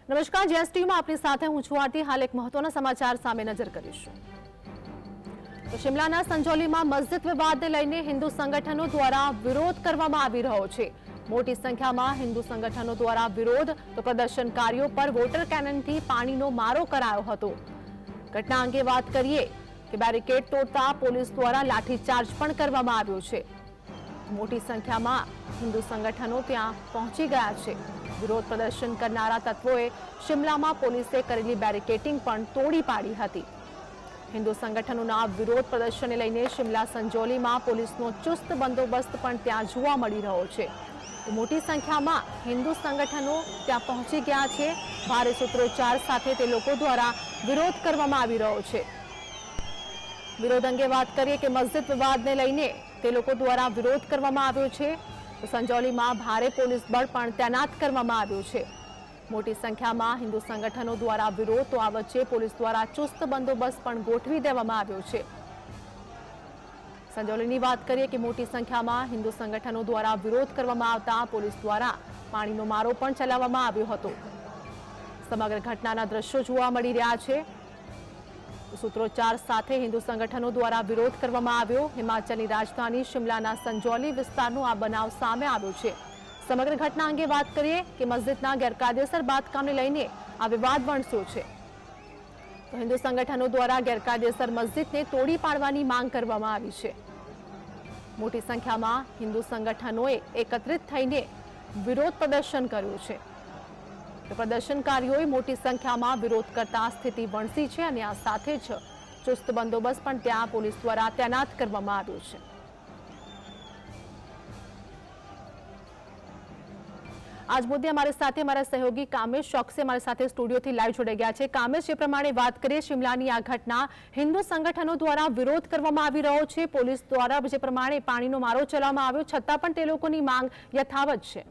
નમસ્કાર, જીએસટીમાં આપની સાથે હું છું આરતી। હાલ એક મહત્વના સમાચાર સામે નજર કરીશું। તો શિમલાના સંજોલીમાં મસ્જિદ વિવાદને લઈને હિન્દુ સંગઠનો દ્વારા વિરોધ કરવામાં આવી રહ્યો છે। મોટી સંખ્યામાં હિન્દુ સંગઠનો દ્વારા વિરોધ તો પ્રદર્શનકારીઓ પર વોટર કેનનથી પાણીનો મારો કરાયો હતો। ઘટના અંગે વાત કરીએ કે બેરિકેડ તોડતા પોલીસ દ્વારા લાઠીચાર્જ પણ કરવામાં આવ્યો છે। મોટી સંખ્યામાં હિન્દુ સંગઠનો ત્યાં પહોંચી ગયા છે। વિરોધ પ્રદર્શન કરનારા તત્વોએ શિમલામાં પોલીસે કરેલી બેરિકેડિંગ પણ તોડી પાડી હતી। હિન્દુ સંગઠનોના વિરોધ પ્રદર્શનને લઈને શિમલા સંજોલીમાં પોલીસનો ચુસ્ત બંદોબસ્ત પણ ત્યાં જોવા મળી રહ્યો છે। મોટી સંખ્યામાં હિન્દુ સંગઠનો ત્યાં પહોંચી ગયા છે। ભારે સૂત્રોચ્ચાર સાથે તે લોકો દ્વારા વિરોધ કરવામાં આવી રહ્યો છે। વિરોધ અંગે વાત કરીએ કે મસ્જિદ વિવાદને લઈને તે લોકો દ્વારા વિરોધ કરવામાં આવ્યો છે। સંજોલીમાં ભારે પોલીસ બળ પણ તૈનાત કરવામાં આવ્યું છે। મોટી સંખ્યામાં હિન્દુ સંગઠનો દ્વારા વિરોધ તો આ વચ્ચે પોલીસ દ્વારા ચુસ્ત બંદોબસ્ત પણ ગોઠવી દેવામાં આવ્યો છે। સંજોલીની વાત કરીએ કે મોટી સંખ્યામાં હિન્દુ સંગઠનો દ્વારા વિરોધ કરવામાં આવતા પોલીસ દ્વારા પાણીનો મારો પણ ચલાવવામાં આવ્યો હતો। સમગ્ર ઘટનાના દ્રશ્યો જોવા મળી રહ્યા છે। સૂત્રોચ્ચાર સાથે હિન્દુ સંગઠનો દ્વારા વિરોધ કરવામાં આવ્યો। હિમાચલની રાજધાની શિમલાના સંજોલી વિસ્તારનો આ બનાવ સામે આવ્યો છે। સમગ્ર ઘટના અંગે વાત કરીએ કે મસ્જિદના ગેરકાયદેસર બાંધકામને લઈને આ વિવાદ વણસ્યો છે। તો હિન્દુ સંગઠનો દ્વારા ગેરકાયદેસર મસ્જિદને તોડી પાડવાની માંગ કરવામાં આવી છે। મોટી સંખ્યામાં હિન્દુ સંગઠનોએ એકત્રિત થઈને વિરોધ પ્રદર્શન કર્યું છે। પ્રદર્શનકારીઓએ મોટી સંખ્યામાં વિરોધ કરતા સ્થિતિ વણસી છે અને આ સાથે જ ચુસ્ત બંદોબસ્ત પણ ત્યાં પોલીસ દ્વારા તૈનાત કરવામાં આવ્યો છે। આજ મુદ્દે અમારી સાથે અમારા સહયોગી કામેશ ચોકસી અમારી સાથે સ્ટુડિયોથી લાઈવ જોડાઈ ગયા છે। કામેશ, જે પ્રમાણે વાત કરીએ શિમલાની આ ઘટના હિન્દુ સંગઠનો દ્વારા વિરોધ કરવામાં આવી રહ્યો છે। પોલીસ દ્વારા જે પ્રમાણે પાણીનો મારો ચલાવવામાં આવ્યો છતાં પણ તે લોકોની માંગ યથાવત છે।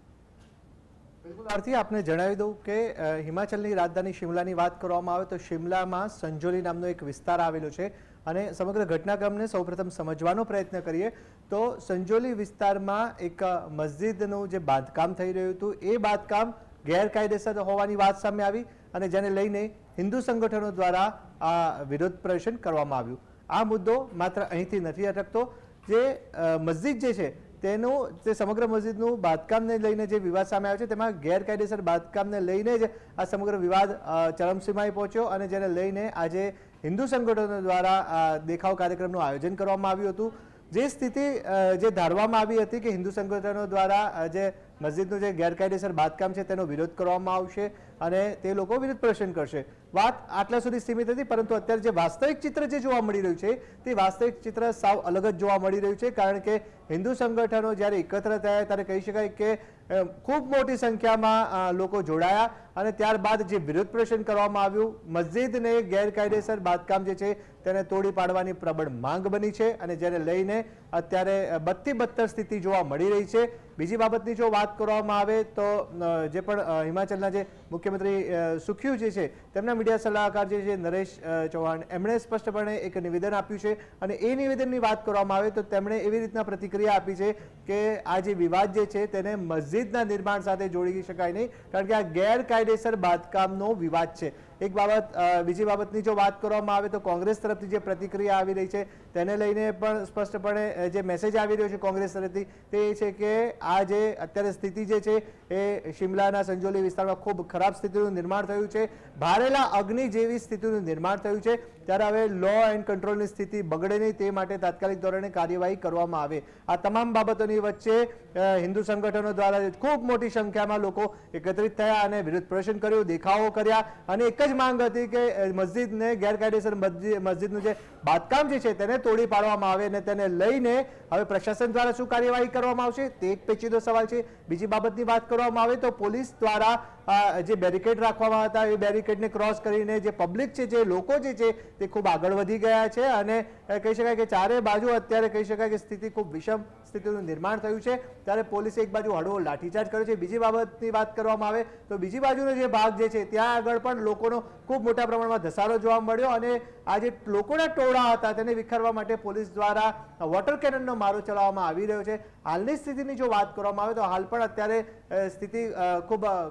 બિલકુલ આરતી, આપને જણાવી દઉં કે હિમાચલની રાજધાની શિમલાની વાત કરવામાં આવે તો શિમલામાં સંજોલી નામનો એક વિસ્તાર આવેલો છે અને સમગ્ર ઘટનાક્રમને સૌપ્રથમ સમજવાનો પ્રયત્ન કરીએ તો સંજોલી વિસ્તારમાં એક મસ્જિદનું જે બાંધકામ થઈ રહ્યું હતું એ બાંધકામ ગેરકાયદેસર હોવાની વાત સામે આવી અને જેને લઈને હિન્દુ સંગઠનો દ્વારા આ વિરોધ પ્રદર્શન કરવામાં આવ્યું। આ મુદ્દો માત્ર અહીંથી નથી અટકતો। જે મસ્જિદ જે છે તેનું જે સમગ્ર મસ્જિદનું બાંધકામને લઈને જે વિવાદ સામે આવ્યો છે તેમાં ગેરકાયદેસર બાંધકામને લઈને જ આ સમગ્ર વિવાદ ચરમસીમાએ પહોંચ્યો અને જેને લઈને આજે હિન્દુ સંગઠનો દ્વારા દેખાવ કાર્યક્રમનું આયોજન કરવામાં આવ્યું હતું। જે સ્થિતિ જે ધારવામાં આવી હતી કે હિન્દુ સંગઠનો દ્વારા જે મસ્જિદનું જે ગેરકાયદેસર બાંધકામ છે તેનો વિરોધ કરવામાં આવશે અને તે લોકો વિરોધ પ્રદર્શન કરશે, વાત આટલા સુધી સીમિત હતી। પરંતુ અત્યારે જે વાસ્તવિક ચિત્ર જે જોવા મળી રહ્યું છે તે વાસ્તવિક ચિત્ર સાવ અલગ જ જોવા મળી રહ્યું છે। કારણ કે હિન્દુ સંગઠનો જ્યારે એકત્ર થયા ત્યારે કહી શકાય કે ખૂબ મોટી સંખ્યામાં લોકો જોડાયા અને ત્યારબાદ જે વિરોધ પ્રદર્શન કરવામાં આવ્યું મસ્જિદને ગેરકાયદેસર બાંધકામ જે છે તેને તોડી પાડવાની પ્રબળ માંગ બની છે અને જેને લઈને અત્યારે બદથી બદતર સ્થિતિ જોવા મળી રહી છે। બીજી બાબતની જો વાત કરવામાં આવે તો જે પણ હિમાચલના જે મુખ્યમંત્રી સુખ્યુ જે છે તેમના મીડિયા સલાહકાર જે છે નરેશ ચૌહાણ એમણે સ્પષ્ટપણે એક નિવેદન આપ્યું છે અને એ નિવેદનની વાત કરવામાં આવે તો તેમણે એવી રીતના પ્રતિક્રિયા આપી છે કે આ જે વિવાદ જે છે તેને મસ્જિદના નિર્માણ સાથે જોડી શકાય નહીં, કારણ કે આ ગેરકાયદેસર બાંધકામનો વિવાદ છે। એક બાબત બીજી બાબતની જો વાત કરવામાં આવે તો કોંગ્રેસ તરફથી જે પ્રતિક્રિયા આવી રહી છે તેને લઈને પણ સ્પષ્ટપણે જે મેસેજ આવી રહ્યો છે કોંગ્રેસ તરફથી તે છે કે આ જે અત્યારે સ્થિતિ જે છે એ શિમલાના સંજોલી વિસ્તારમાં ખૂબ ખરાબ સ્થિતિનું નિર્માણ થયું છે। ભારેલા અગ્નિ જેવી સ્થિતિનું નિર્માણ થયું છે ત્યારે હવે લો એન્ડ કંટ્રોલની સ્થિતિ બગડે નહીં તે માટે તાત્કાલિક ધોરણે કાર્યવાહી કરવામાં આવે। આ તમામ બાબતોની વચ્ચે હિન્દુ સંગઠનો દ્વારા ખૂબ મોટી સંખ્યામાં લોકો એકત્રિત થયા અને વિરોધ પ્રદર્શન કર્યું, દેખાવો કર્યા અને એક જ માંગ હતી કે મસ્જિદને ગેરકાયદેસર મસ્જિદનું જે બાંધકામ જે છે તેને તોડી પાડવામાં આવે અને તેને લઈને હવે પ્રશાસન દ્વારા શું કાર્યવાહી કરવામાં આવશે તે એક પેચીદો સવાલ છે। બીજી બાબતની વાત કરવામાં આવે તો પોલીસ દ્વારા જે બેરિકેડ રાખવામાં હતા એ બેરિકેડને ક્રોસ કરીને જે પબ્લિક છે જે લોકો જે છે તે ખૂબ આગળ વધી ગયા છે અને કહી શકાય કે ચારે બાજુ અત્યારે કહી શકાય કે સ્થિતિ ખૂબ વિષમ સ્થિતિનું નિર્માણ થયું છે। ત્યારે પોલીસે એક બાજુ હળવો લાઠીચાર્જ કર્યો છે। બીજી બાબતની વાત કરવામાં આવે તો બીજી બાજુનો જે ભાગ જે છે ત્યાં આગળ પણ લોકોનો ખૂબ મોટા પ્રમાણમાં ધસારો જોવા મળ્યો અને આ જે લોકોના ટોળા હતા તેને વિખેરવા માટે પોલીસ દ્વારા વોટર કેનનનો મારો ચલાવવામાં આવી રહ્યો છે। હાલની સ્થિતિની જો વાત કરવામાં આવે તો હાલ પણ અત્યારે સ્થિતિ ખૂબ ખરાબ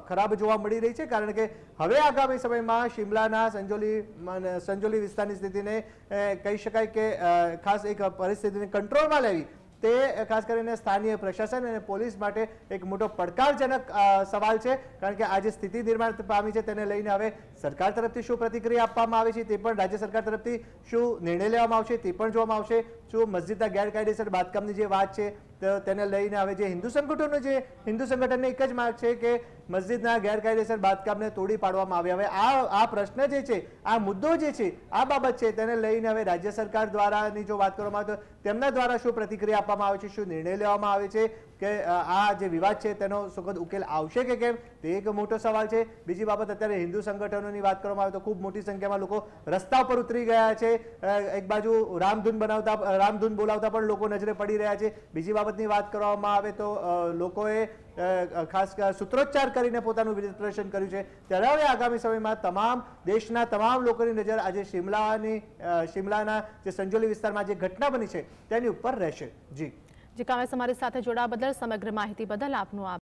જોવા મળી રહી છે, કારણ કે હવે આગામી સમયમાં શિમલાના સંજોલી વિસ્તારની સ્થિતિને કહી શકાય કે ખાસ એક પરિસ્થિતિને કંટ્રોલમાં લેવી તે ખાસ કરીને સ્થાનિય પ્રશાસન અને પોલીસ માટે એક મોટો પડકારજનક સવાલ છે, કારણ કે આ જે સ્થિતિ નિર્માણ પામી છે તેને લઈને હવે સરકાર તરફથી શું પ્રતિક્રિયા આપવામાં આવે છે તે પણ, રાજ્ય સરકાર તરફથી શું નિર્ણય લેવામાં આવશે તે પણ જોવામાં આવશે. શું મસ્જિદના ગેરકાયદેસર બાંધકામની જે વાત છે તેને લઈને હવે જે હિન્દુ સંગઠનની એક જ માંગ છે કે મસ્જિદના ગેરકાયદેસર બાંધકામને તોડી પાડવામાં આવે. હવે આ પ્રશ્ન જે છે, આ મુદ્દો જે છે, આ બાબત છે તેને લઈને હવે રાજ્ય સરકાર દ્વારાની જો વાત કરવામાં આવે તો તેમના દ્વારા શું પ્રતિક્રિયા આપવામાં આવે છે, શું નિર્ણય લેવામાં આવે છે કે આ જે વિવાદ છે તેનો સુખદ ઉકેલ આવશે કે કેમ, તે એક મોટો સવાલ છે. બીજી બાબત, અત્યારે હિન્દુ સંગઠનોની વાત કરવામાં આવે તો ખૂબ મોટી સંખ્યામાં લોકો રસ્તા પર ઉતરી ગયા છે. એક બાજુ રામધૂન બોલાવતા પણ લોકો નજરે પડી રહ્યા છે. બીજી બાબતની વાત કરવામાં આવે તો લોકોએ ખાસ સૂત્રોચ્ચાર કરીને પોતાનું વિરોધ પ્રદર્શન કર્યું છે. ત્યારે હવે આગામી સમયમાં દેશના તમામ લોકોની નજર આજે શિમલાના જે સંજોલી વિસ્તારમાં જે ઘટના બની છે તેની ઉપર રહેશે. જી કામેશ, અમારી સાથે જોડાવા બદલ, સમગ્ર માહિતી બદલ આપનો આભાર.